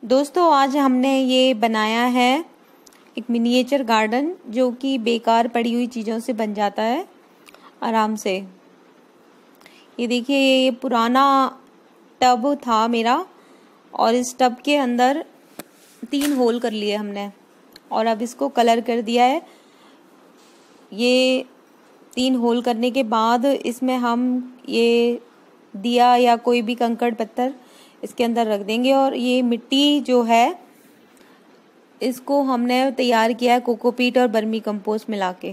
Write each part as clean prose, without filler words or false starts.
दोस्तों आज हमने ये बनाया है एक मिनिएचर गार्डन जो कि बेकार पड़ी हुई चीज़ों से बन जाता है आराम से। ये देखिए ये पुराना टब था मेरा और इस टब के अंदर 3 होल कर लिए हमने और अब इसको कलर कर दिया है। ये 3 होल करने के बाद इसमें हम ये दिया या कोई भी कंकड़ पत्थर इसके अंदर रख देंगे और ये मिट्टी जो है इसको हमने तैयार किया है कोकोपीट और बर्मी कंपोस्ट मिला के।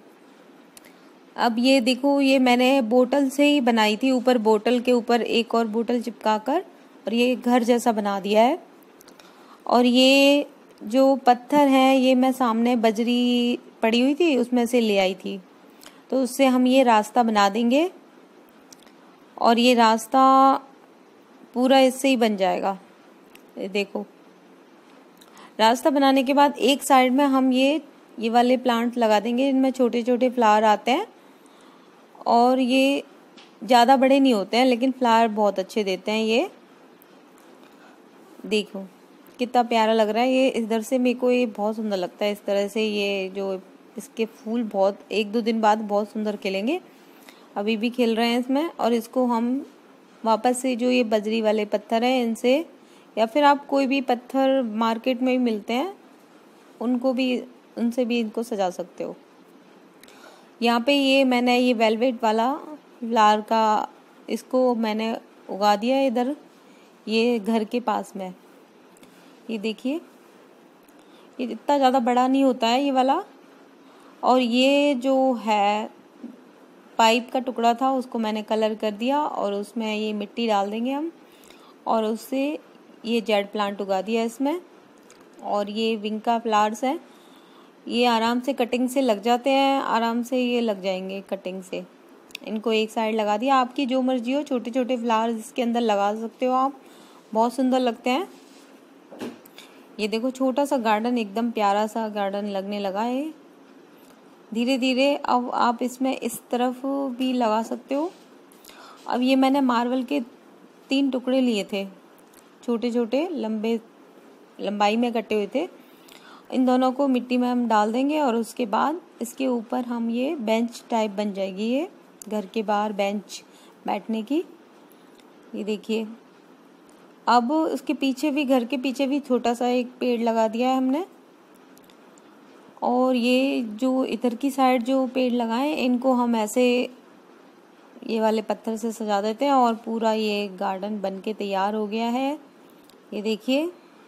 अब ये देखो ये मैंने बोतल से ही बनाई थी, ऊपर बोतल के ऊपर एक और बोतल चिपका कर और ये घर जैसा बना दिया है। और ये जो पत्थर है ये मैं सामने बजरी पड़ी हुई थी उसमें से ले आई थी, तो उससे हम ये रास्ता बना देंगे और ये रास्ता पूरा इससे ही बन जाएगा। ये देखो रास्ता बनाने के बाद एक साइड में हम ये वाले प्लांट लगा देंगे। इनमें छोटे छोटे फ्लावर आते हैं और ये ज़्यादा बड़े नहीं होते हैं लेकिन फ्लावर बहुत अच्छे देते हैं। ये देखो कितना प्यारा लग रहा है। ये इधर से मेरे को ये बहुत सुंदर लगता है इस तरह से। ये जो इसके फूल बहुत 1-2 दिन बाद बहुत सुंदर खिलेंगे, अभी भी खिल रहे हैं इसमें। और इसको हम वापस से जो ये बजरी वाले पत्थर हैं इनसे या फिर आप कोई भी पत्थर मार्केट में भी मिलते हैं उनसे भी इनको सजा सकते हो। यहाँ पे ये मैंने ये वेलवेट वाला फ्लावर का इसको मैंने उगा दिया है इधर ये घर के पास में। ये देखिए ये इतना ज़्यादा बड़ा नहीं होता है ये वाला। और ये जो है पाइप का टुकड़ा था उसको मैंने कलर कर दिया और उसमें ये मिट्टी डाल देंगे हम और उससे ये जेड प्लांट उगा दिया इसमें। और ये विंका फ्लावर्स हैं, ये आराम से कटिंग से लग जाते हैं, आराम से ये लग जाएंगे कटिंग से। इनको एक साइड लगा दिया, आपकी जो मर्जी हो छोटे छोटे फ्लावर्स इसके अंदर लगा सकते हो आप, बहुत सुंदर लगते हैं। ये देखो छोटा सा गार्डन, एकदम प्यारा सा गार्डन लगने लगा है धीरे धीरे। अब आप इसमें इस तरफ भी लगा सकते हो। अब ये मैंने मार्बल के 3 टुकड़े लिए थे, छोटे छोटे लंबाई में कटे हुए थे। इन दोनों को मिट्टी में हम डाल देंगे और उसके बाद इसके ऊपर हम ये बेंच टाइप बन जाएगी, ये घर के बाहर बेंच बैठने की। ये देखिए अब उसके पीछे भी, घर के पीछे भी छोटा सा एक पेड़ लगा दिया है हमने। और ये जो इधर की साइड जो पेड़ लगाए इनको हम ऐसे ये वाले पत्थर से सजा देते हैं और पूरा ये गार्डन बन के तैयार हो गया है। ये देखिए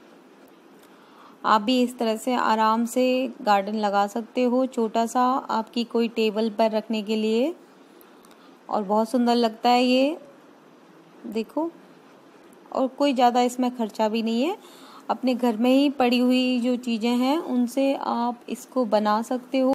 आप भी इस तरह से आराम से गार्डन लगा सकते हो, छोटा सा आपकी कोई टेबल पर रखने के लिए, और बहुत सुंदर लगता है ये देखो। और कोई ज़्यादा इसमें खर्चा भी नहीं है, अपने घर में ही पड़ी हुई जो चीज़ें हैं उनसे आप इसको बना सकते हो।